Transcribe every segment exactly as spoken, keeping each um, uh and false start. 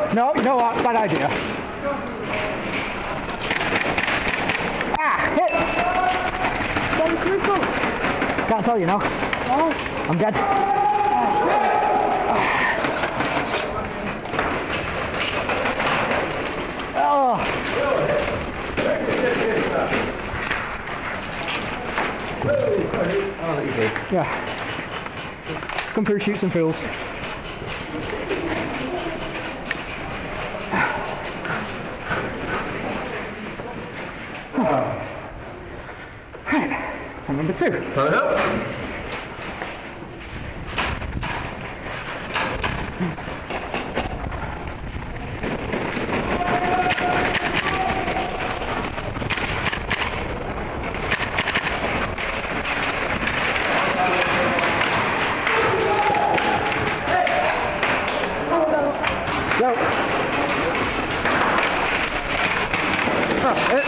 No, you know what? Bad idea. Ah, hit! Can't tell you now. Oh. I'm dead. Oh. Yeah. Come through, shoot some fools. Right. Time number two. Go. That's it.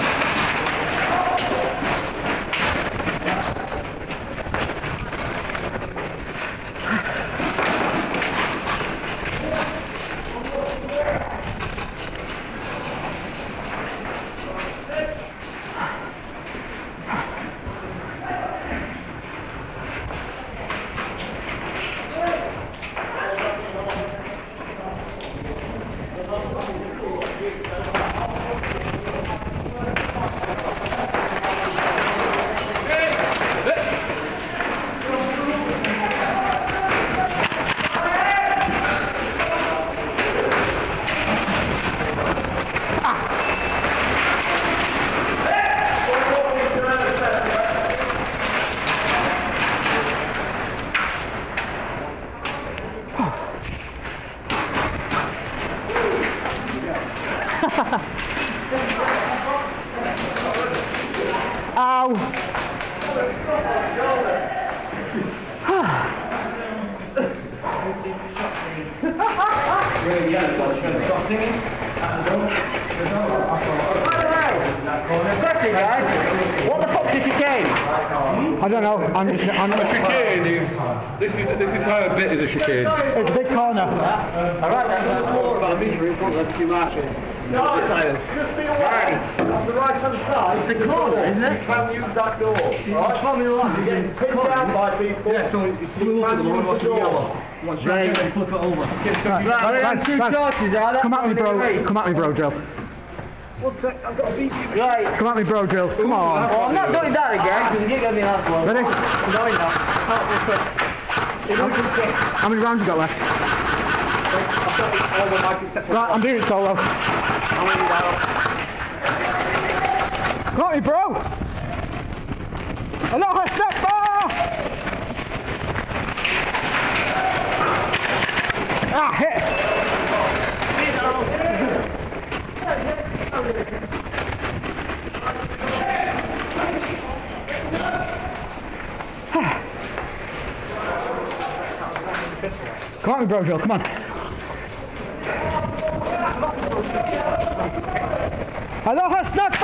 Ow! What the fuck's a chicane? I don't know. I'm just. I'm A chicane is, this is this entire bit is a chicane. It's a big corner. Alright, that's about a metre in front of the two marches. No, the tyres. Just be aware. On the right hand side. It's a corner, isn't it? You can use that door. Right? Tell me the line. You're getting pinned down by people. Yeah, so it's blue up and the one wants to be yellow. Once you flip it over. Right, Right, right, two right. choices, are there? Come at me, bro. Come at me, bro, Joe. What's that? I've got a beat you. Right. Come at me, bro, Drill. Come on. Oh, I'm not doing that again, because you get me last one. Ready? I'm doing that. How many rounds you got left? Right, I'm doing it solo. Come at me, bro. Another step bar. Ah, hit. Come on, bro, Joe, come on. Aloha, snapper!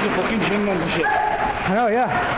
a fucking gym membership. I know, yeah.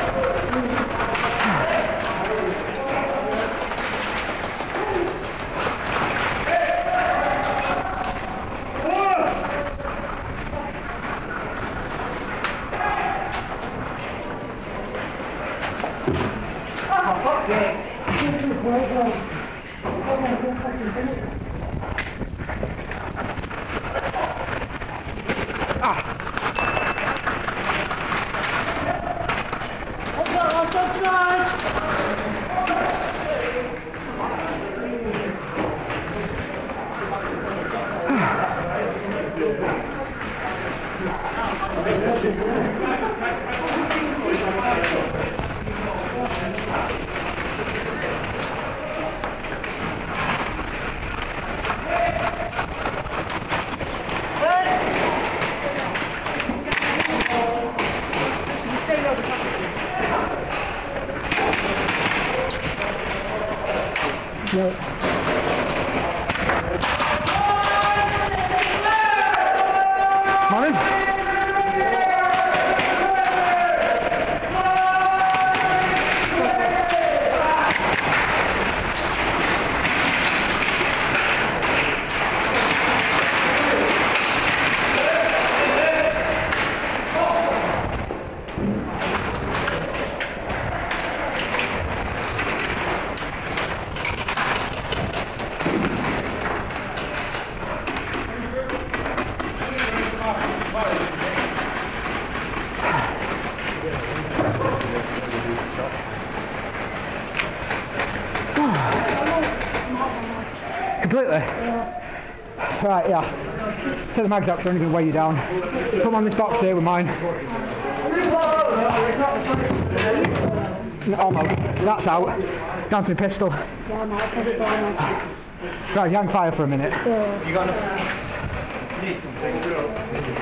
Completely? Yeah. Right, yeah. Take the mags out because they're only going to weigh you down. Put them on this box here with mine. Almost. That's out. Down to my pistol. Right, hang fire for a minute. Yeah. You got enough?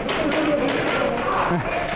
Yeah.